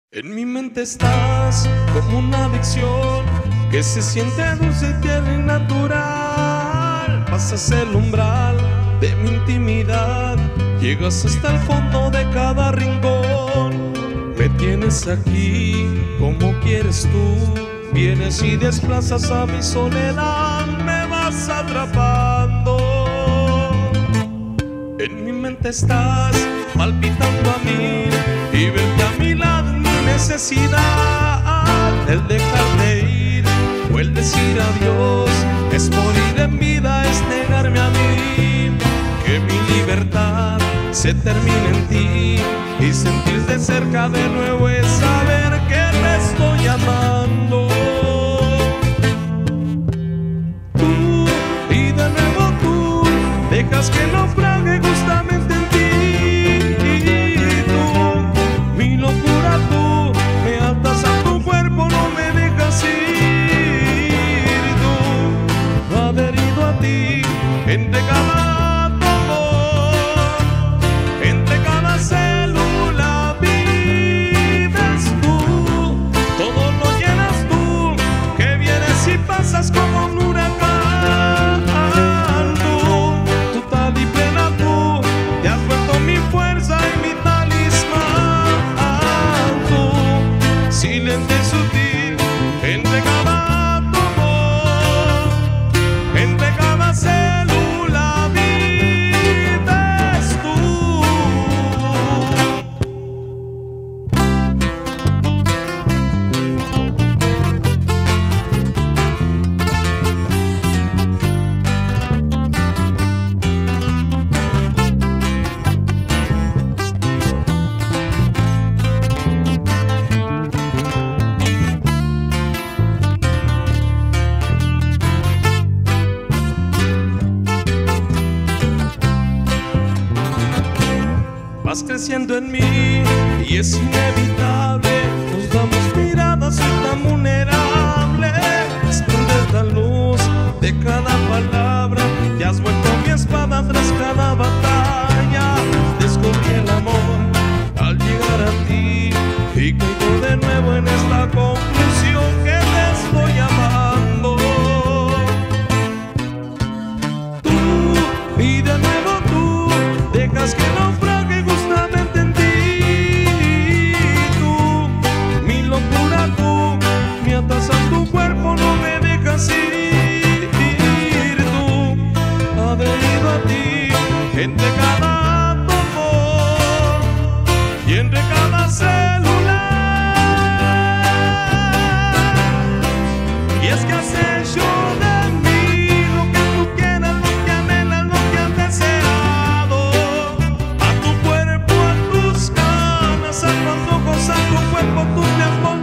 En mi mente estás como una adicción que se siente dulce, tierna y natural. Pasas el umbral de mi intimidad, llegas hasta el fondo de cada rincón. Me tienes aquí como quieres tú, vienes y desplazas a mi soledad, me vas atrapando. En mi mente estás palpitando a mí y verte a mi lado es mi necesidad. El dejarte ir o el decir adiós es morir en vida, es negarme a mí. Que mi libertad se termine en ti y sentirte cerca de nuevo es saber que te estoy amando. Tú y de nuevo tú dejas que naufrague justamente en ti. Tú, mi locura, tú me atas a tu cuerpo, no me dejas ir. Tú, adherido a ti, entregada a tu amor, entre cada célula vives tú, todo lo llenas tú, que vienes y pasas como un huracán. Silente y sutil, entregada a tu amor, entre cada célula vives tú. Vas creciendo en mí y es inevitable, nos damos miradas, soy tan vulnerable. Escondes la luz de cada palabra, te has vuelto mi espada tras cada batalla. Descubrí el amor al llegar a ti y caigo de nuevo en esta conclusión que te estoy amando. Tú y de nuevo tú dejas que naufrague justamente en ti. Tú, mi locura, tú me atas a tu cuerpo, no me dejas ir. Tú, adherido a ti, entregada a tu amor y entre cada célula. Y es que has hecho de mí lo que tú quieras, lo que anhelas, lo que has deseado. A tus ojos, a tu cuerpo tú me has